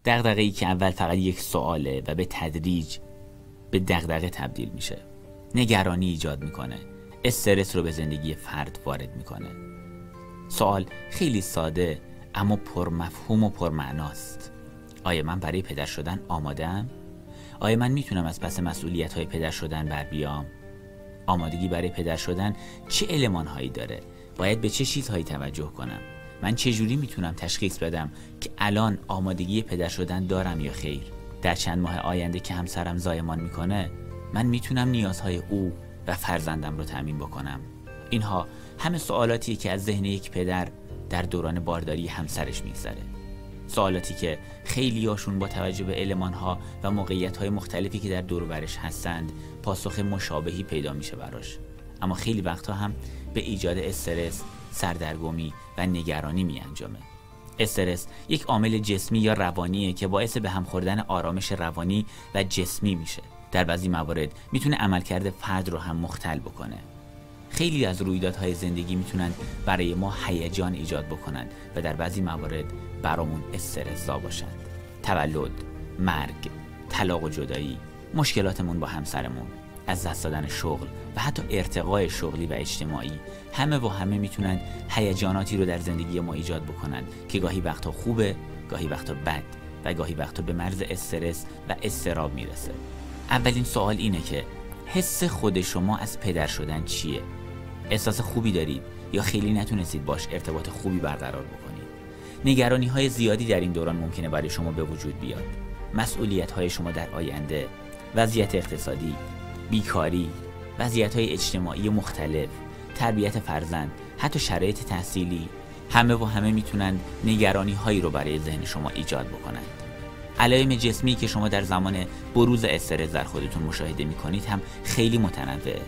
دغدغه‌ای که اول فقط یک سواله و به تدریج به دغدغه تبدیل میشه. نگرانی ایجاد میکنه، استرس رو به زندگی فرد وارد میکنه. سوال خیلی ساده اما پرمفهوم و پرمعناست. آیا من برای پدر شدن آماده‌ام؟ آیا من میتونم از پس مسئولیت‌های پدر شدن بر بیام؟ آمادگی برای پدر شدن چه المان‌هایی داره؟ باید به چه چیزهایی توجه کنم؟ من چه جوری میتونم تشخیص بدم که الان آمادگی پدر شدن دارم یا خیر؟ در چند ماه آینده که همسرم زایمان میکنه، من میتونم نیازهای او و فرزندم رو تامین بکنم؟ اینها همه سوالاتیه که از ذهن یک پدر در دوران بارداری همسرش میگذره. سوالاتی که خیلی هاشون با توجه به المانها و موقعیت‌های مختلفی که در دور و برش هستند پاسخ مشابهی پیدا میشه براش، اما خیلی وقتها هم به ایجاد استرس، سردرگمی و نگرانی می انجامه. استرس یک عامل جسمی یا روانیه که باعث به هم خوردن آرامش روانی و جسمی میشه. در بعضی موارد میتونه عملکرد فرد رو هم مختل بکنه. خیلی از رویدادهای زندگی میتونن برای ما هیجان ایجاد بکنن و در بعضی موارد برامون استرس‌زا باشن. تولد، مرگ، طلاق و جدایی، مشکلاتمون با همسرمون، از دست دادن شغل و حتی ارتقای شغلی و اجتماعی، همه میتونن هیجاناتی رو در زندگی ما ایجاد بکنن که گاهی وقتا خوبه، گاهی وقتا بد و گاهی وقتا به مرز استرس و اضطراب میرسه. اولین سوال اینه که حس خود شما از پدر شدن چیه؟ احساس خوبی دارید یا خیلی نتونستید باش ارتباط خوبی برقرار بکنید؟ نگرانی های زیادی در این دوران ممکنه برای شما به وجود بیاد. مسئولیت های شما در آینده، وضعیت اقتصادی، بیکاری، وضعیت‌های اجتماعی مختلف، تربیت فرزند، حتی شرایط تحصیلی، همه میتونن نگرانی‌هایی رو برای ذهن شما ایجاد بکنند. علائم جسمی که شما در زمان بروز استرس در خودتون مشاهده می‌کنید هم خیلی متنوعه.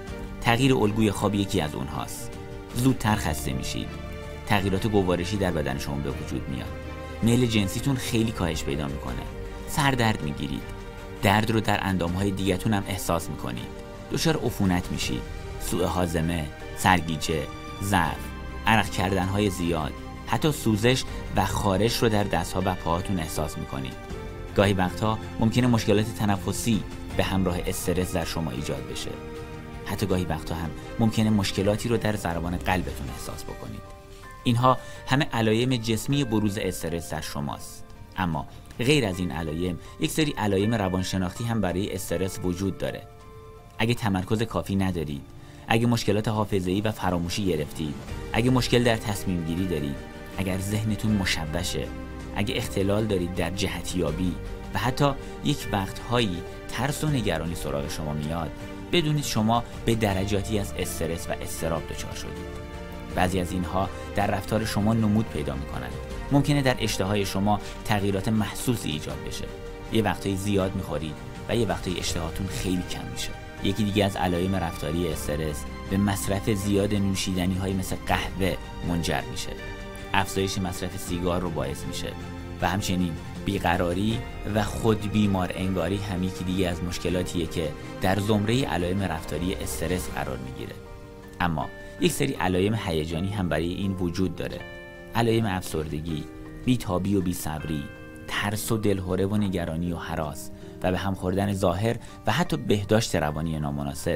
تغییر الگوی خواب یکی از اونهاست. زودتر خسته میشید. تغییرات گوارشی در بدن شما به وجود میاد. میل جنسیتون خیلی کاهش پیدا می‌کنه. سردرد می‌گیرید. درد رو در اندام‌های دیگه‌تون هم احساس می‌کنید. دچار عفونت میشید. سوء هاضمه، سرگیجه، ضعف، عرق کردن‌های زیاد، حتی سوزش و خارش رو در دست‌ها و پاهاتون احساس می‌کنید. گاهی وقتها ممکنه مشکلات تنفسی به همراه استرس در شما ایجاد بشه. حتی گاهی وقتها هم ممکنه مشکلاتی رو در ضربان قلبتون احساس بکنید. اینها همه علائم جسمی بروز استرس در شماست. اما غیر از این علائم، یک سری علائم روانشناختی هم برای استرس وجود داره. اگه تمرکز کافی ندارید، اگه مشکلات حافظه‌ای و فراموشی گرفتید، اگه مشکل در تصمیم گیری دارید، اگر ذهنتون مشوشه، اگه اختلال دارید در جهتیابی و حتی یک وقتهایی ترس و نگرانی سراغ شما میاد، بدونید شما به درجاتی از استرس و اضطراب دچار شدید. بعضی از اینها در رفتار شما نمود پیدا میکنند. ممکنه در اشتهای شما تغییرات محسوسی ایجاد بشه. یه وقتایی زیاد میخورید و یه وقتایی اشتهاتون خیلی کم میشه. یکی دیگه از علائم رفتاری استرس به مصرف زیاد نوشیدنی های مثل قهوه منجر میشه. افزایش مصرف سیگار رو باعث میشه و همچنین بیقراری و خود بیمار انگاری هم یکی دیگه از مشکلاتیه که در زمره علائم رفتاری استرس قرار میگیره. اما یک سری علائم هیجانی هم برای این وجود داره. علائم افسردگی، بی‌تابی و بی‌صبری، ترس و دلهره و نگرانی و هراس و به هم خوردن ظاهر و حتی بهداشت روانی نامناسب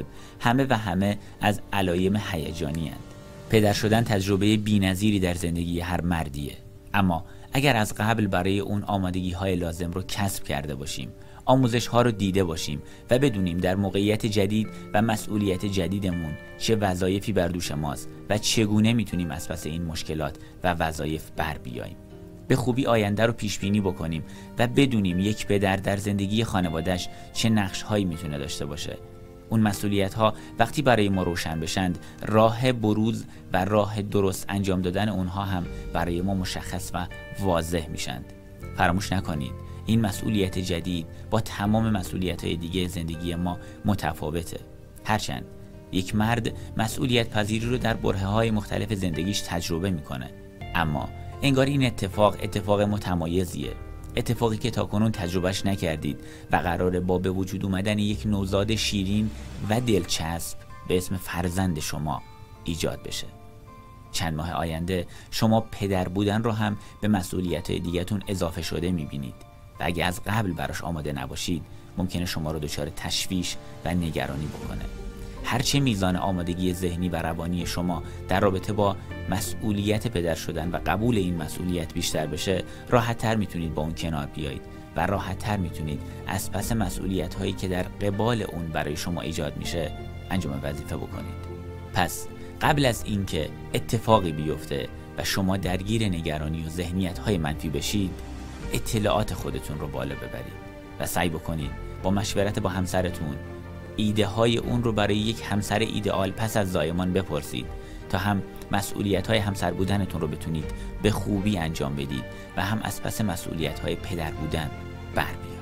همه از علائم هیجانی هستند. پدر شدن تجربه بی‌نظیری در زندگی هر مردیه. اما اگر از قبل برای اون آمادگی‌های لازم رو کسب کرده باشیم، آموزش‌ها رو دیده باشیم و بدونیم در موقعیت جدید و مسئولیت جدیدمون چه وظایفی بر دوش ماست و چگونه میتونیم از پس این مشکلات و وظایف بر بیاییم، به خوبی آینده رو پیش بینی بکنیم و بدونیم یک پدر در زندگی خانواده‌اش چه نقش‌هایی میتونه داشته باشه. اون مسئولیت‌ها وقتی برای ما روشن بشند، راه بروز و راه درست انجام دادن اونها هم برای ما مشخص و واضح میشند. فراموش نکنید این مسئولیت جدید با تمام مسئولیت‌های دیگه زندگی ما متفاوته. هرچند یک مرد مسئولیت پذیری رو در برهه‌های مختلف زندگیش تجربه میکنه، اما انگار این اتفاق متمایزیه. اتفاقی که تاکنون تجربهش نکردید و قراره با به وجود اومدن یک نوزاد شیرین و دلچسب به اسم فرزند شما ایجاد بشه. چند ماه آینده شما پدر بودن رو هم به مسئولیت‌های دیگه‌تون اضافه شده می‌بینید. و اگه از قبل براش آماده نباشید ممکنه شما رو دچار تشویش و نگرانی بکنه. هرچه میزان آمادگی ذهنی و روانی شما در رابطه با مسئولیت پدر شدن و قبول این مسئولیت بیشتر بشه، راحت‌تر میتونید با اون کنار بیایید و راحت‌تر میتونید از پس مسئولیت هایی که در قبال اون برای شما ایجاد میشه انجام وظیفه بکنید. پس قبل از اینکه اتفاقی بیفته و شما درگیر نگرانی و ذهنیت های منفی بشید، اطلاعات خودتون رو بالا ببرید و سعی بکنید با مشورت با همسرتون ایده های اون رو برای یک همسر ایدئال پس از زایمان بپرسید تا هم مسئولیت های همسر بودنتون رو بتونید به خوبی انجام بدید و هم از پس مسئولیت های پدر بودن بر بیایید.